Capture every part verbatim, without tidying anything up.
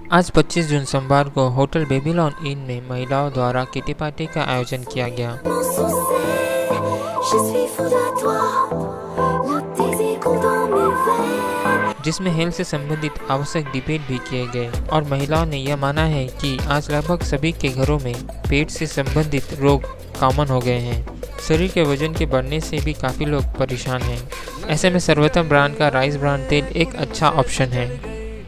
आज पच्चीस जून सोमवार को होटल बेबीलोन इन में महिलाओं द्वारा किटी पार्टी का आयोजन किया गया, जिसमें हेल्थ से संबंधित आवश्यक डिबेट भी किए गए और महिलाओं ने यह माना है कि आज लगभग सभी के घरों में पेट से संबंधित रोग कॉमन हो गए हैं। शरीर के वजन के बढ़ने से भी काफ़ी लोग परेशान हैं। ऐसे में सर्वोत्तम ब्रांड का राइस ब्रांड तेल एक अच्छा ऑप्शन है।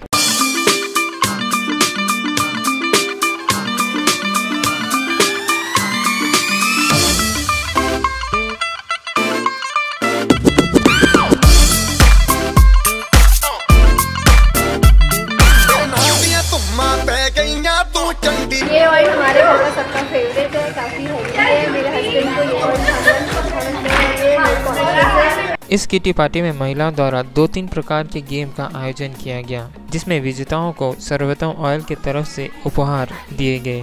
ये ऑयल हमारे घर का सबका फेवरेट है, काफ़ी हेल्दी है। मेरे हस्बैंड को ये ऑयल पसंद है। इस किटी पार्टी में महिलाओं द्वारा दो तीन प्रकार के गेम का आयोजन किया गया, जिसमें विजेताओं को सर्वोत्तम ऑयल की तरफ से उपहार दिए गए।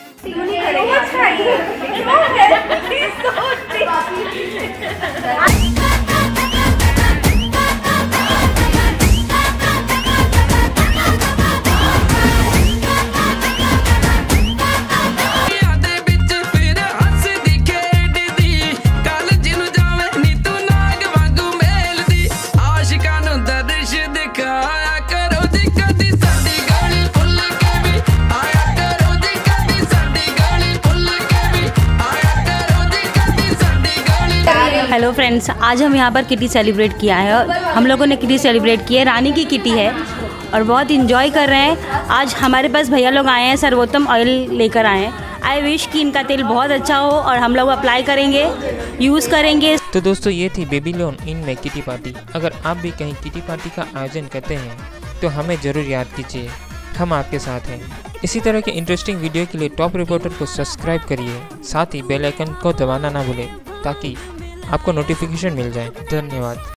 हेलो फ्रेंड्स, आज हम यहाँ पर किटी सेलिब्रेट किया है और हम लोगों ने किटी सेलिब्रेट की है। रानी की किटी है और बहुत इंजॉय कर रहे हैं। आज हमारे पास भैया लोग आए हैं, सर्वोत्तम ऑयल लेकर आए हैं। आई विश कि इनका तेल बहुत अच्छा हो और हम लोग अप्लाई करेंगे, यूज़ करेंगे। तो दोस्तों, ये थी बेबीलोन इन में किटी पार्टी। अगर आप भी कहीं किटी पार्टी का आयोजन करते हैं तो हमें ज़रूर याद कीजिए, हम आपके साथ हैं। इसी तरह के इंटरेस्टिंग वीडियो के लिए टॉप रिपोर्टर को सब्सक्राइब करिए, साथ ही बेल आइकन को दबाना ना भूलें ताकि आपको नोटिफिकेशन मिल जाए। धन्यवाद।